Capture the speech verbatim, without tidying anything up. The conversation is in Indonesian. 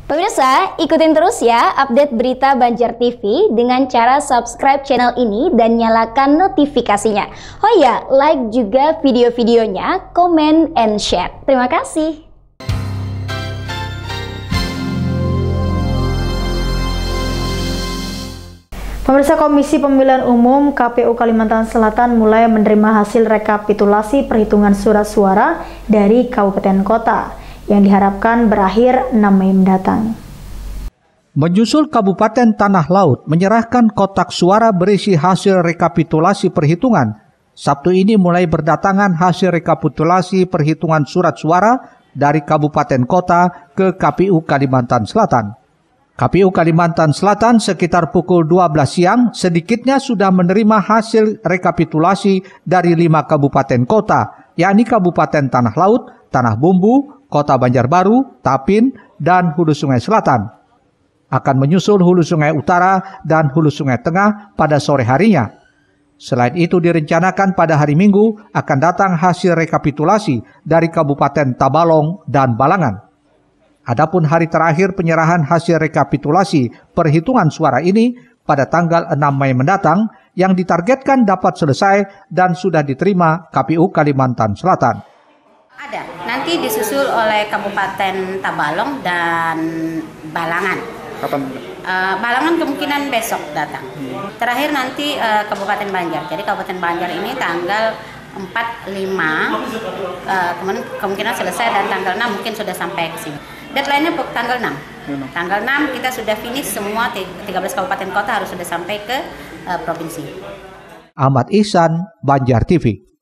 Pemirsa, ikutin terus ya update berita Banjar T V dengan cara subscribe channel ini dan nyalakan notifikasinya. Oh ya, like juga video-videonya, comment and share. Terima kasih. Pemirsa, Komisi Pemilihan Umum K P U Kalimantan Selatan mulai menerima hasil rekapitulasi perhitungan surat suara dari kabupaten kota yang diharapkan berakhir enam Mei mendatang. Menyusul Kabupaten Tanah Laut menyerahkan kotak suara berisi hasil rekapitulasi perhitungan, Sabtu ini mulai berdatangan hasil rekapitulasi perhitungan surat suara dari kabupaten kota ke K P U Kalimantan Selatan. K P U Kalimantan Selatan sekitar pukul dua belas siang sedikitnya sudah menerima hasil rekapitulasi dari lima kabupaten kota, yakni Kabupaten Tanah Laut, Tanah Bumbu, Kota Banjarbaru, Tapin, dan Hulu Sungai Selatan. Akan menyusul Hulu Sungai Utara dan Hulu Sungai Tengah pada sore harinya. Selain itu direncanakan pada hari Minggu akan datang hasil rekapitulasi dari Kabupaten Tabalong dan Balangan. Adapun hari terakhir penyerahan hasil rekapitulasi perhitungan suara ini pada tanggal enam Mei mendatang yang ditargetkan dapat selesai dan sudah diterima K P U Kalimantan Selatan. Ada, nanti disusul oleh Kabupaten Tabalong dan Balangan. Kapan? Uh, Balangan kemungkinan besok datang. Terakhir nanti uh, Kabupaten Banjar. Jadi Kabupaten Banjar ini tanggal empat, lima, uh, kemungkinan selesai dan tanggal enam mungkin sudah sampai ke sini. Deadline-nya tanggal enam. Tanggal enam kita sudah finish semua tiga belas kabupaten kota harus sudah sampai ke uh, provinsi. Ahmad Ihsan, Banjar T V.